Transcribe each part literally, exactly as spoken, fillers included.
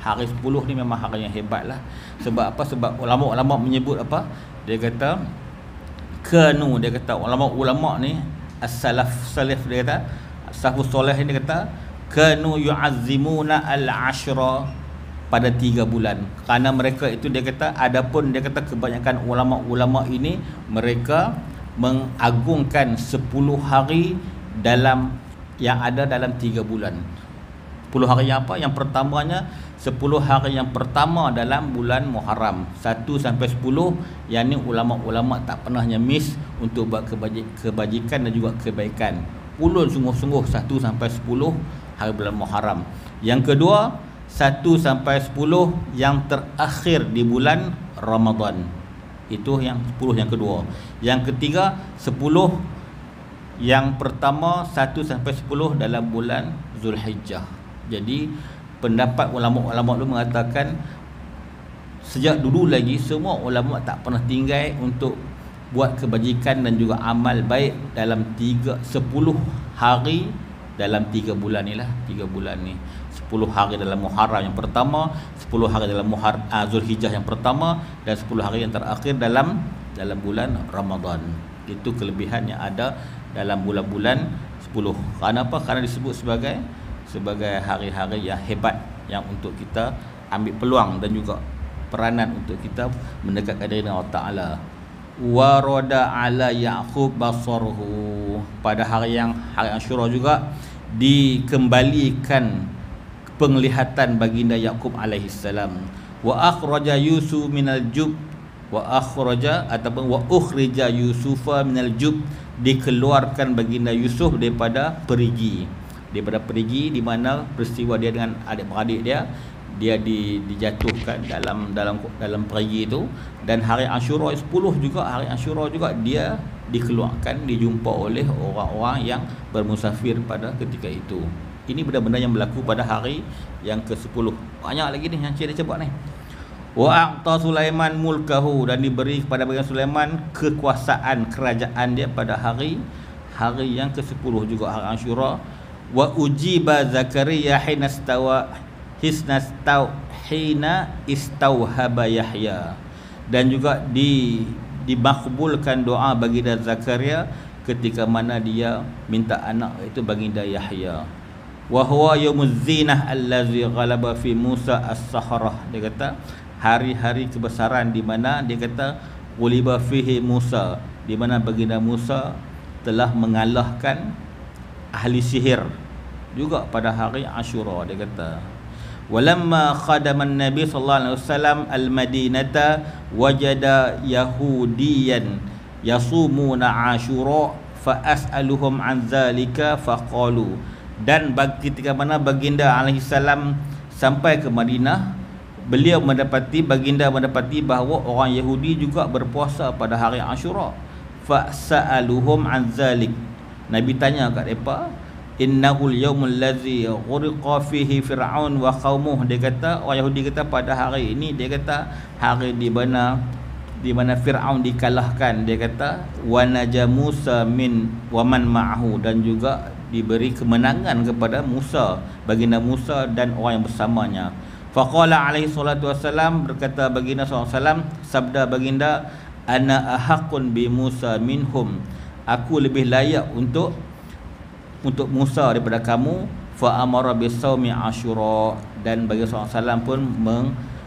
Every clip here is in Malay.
hari sepuluh ni memang hari yang hebat lah. Sebab apa? Sebab ulama-ulama menyebut apa? Dia kata kanu, dia kata ulama-ulama ni as-salaf salaf, dia kata salafus soleh ni, dia kata kanu yu'azzimuna al-ashra, pada tiga bulan. Kerana mereka itu, dia kata, adapun dia kata kebanyakan ulama-ulama ini mereka mengagungkan sepuluh hari dalam yang ada dalam tiga bulan. Sepuluh hari yang apa? Yang pertamanya sepuluh hari yang pertama dalam bulan Muharram, satu sampai sepuluh, yang ni ulama-ulama tak pernah miss untuk buat kebajikan dan juga kebaikan. Ulun sungguh-sungguh satu sampai sepuluh hari bulan Muharram. Yang kedua, satu sampai sepuluh yang terakhir di bulan Ramadan. Itu yang sepuluh yang kedua. Yang ketiga, sepuluh yang pertama, satu sampai sepuluh dalam bulan Zulhijjah. Jadi pendapat ulama-ulama dulu mengatakan sejak dulu lagi semua ulama tak pernah tinggal untuk buat kebajikan dan juga amal baik dalam tiga sepuluh hari dalam tiga bulan ni lah. Tiga bulan ni, sepuluh hari dalam Muharram yang pertama, sepuluh hari dalam Muharram uh, Zulhijjah yang pertama, dan sepuluh hari yang terakhir dalam dalam bulan Ramadan. Itu kelebihan yang ada dalam bulan-bulan sepuluh. Kerana apa? Kerana disebut sebagai sebagai hari-hari yang hebat, yang untuk kita ambil peluang dan juga peranan untuk kita mendekatkan diri dengan Allah Ta'ala. Warada ala Ya'qub basaruhu, pada hari yang hari Asyura juga dikembalikan penglihatan baginda Yaqub alaihi salam. Wa akhraja Yusuf minal jub, wa akhraja ataupun wa ukhrija Yusufa minal jub, dikeluarkan baginda Yusuf daripada perigi, daripada perigi di mana peristiwa dia dengan adik-beradik dia, dia di, dijatuhkan dalam dalam dalam perigi itu. Dan hari Asyura sepuluh juga, hari Asyura juga dia dikeluarkan, dijumpa oleh orang-orang yang bermusafir pada ketika itu. Ini benda-benda yang berlaku pada hari yang ke sepuluh. Banyak lagi ni yang Cik dia sebut ni. Wa a'ta Sulaiman mulkahu, dan diberi kepada baginda Sulaiman kekuasaan kerajaan dia pada hari hari yang ke sepuluh juga, hari Asyura. Wa ujiba Zakaria hina stawa hisna staw hina istauhaba Yahya, dan juga di dimakbulkan doa baginda Zakaria ketika mana dia minta anak, iaitu baginda Yahya. Wa huwa yaumuz zinah allazi ghalaba fi Musa as-sahrah, dia kata hari-hari kebesaran di mana dia kata ghuliba fihi Musa, di mana baginda Musa telah mengalahkan ahli sihir juga pada hari Asyura. Dia kata walamma khadama an-nabi sallallahu alaihi wasallam al-madinata wajada yahudiyan yasumuna Asyura fa as'aluhum an zalika faqalu, dan ketika mana baginda alaihi salam sampai ke Madinah, beliau mendapati baginda mendapati bahawa orang Yahudi juga berpuasa pada hari Asyura. Fa sa'aluhum an zalik, Nabi tanya kat depa, innahul yaumul ladzi ghuriqa fihi fir'aun wa qaumuh, dia kata orang Yahudi kata pada hari ini, dia kata hari di mana di mana Fir'aun dikalahkan, dia kata wa naja Musa min wa man ma'ahu, dan juga diberi kemenangan kepada Musa, baginda Musa dan orang yang bersamanya. Faqala alaihi salatu wassalam, berkata baginda sallallahu alaihi wasallam, sabda baginda, ana ahaqqun bi Musa minhum, aku lebih layak untuk untuk Musa daripada kamu. Fa amara bisawmi Asyura, dan baginda sallallahu alaihi wasallam pun meng,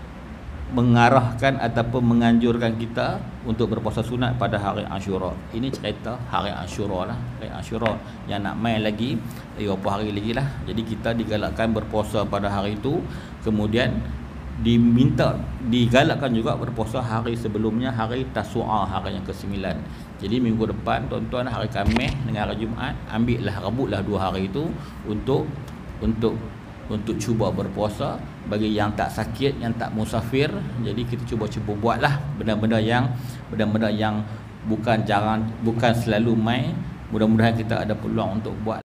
mengarahkan ataupun menganjurkan kita untuk berpuasa sunat pada hari Asyura. Ini cerita hari Asyura lah, hari Asyura yang nak main lagi beberapa hari lagi lah. Jadi kita digalakkan berpuasa pada hari itu, kemudian diminta digalakkan juga berpuasa hari sebelumnya, hari Tasu'a, hari yang kesembilan. Jadi minggu depan tuan-tuan, hari Khamis dengan hari Jumaat, ambillah rebutlah dua hari itu untuk untuk untuk cuba berpuasa. Bagi yang tak sakit, yang tak musafir, jadi kita cuba-cuba buatlah benda-benda yang benda-benda yang bukan jarang, bukan selalu main. Mudah-mudahan kita ada peluang untuk buat.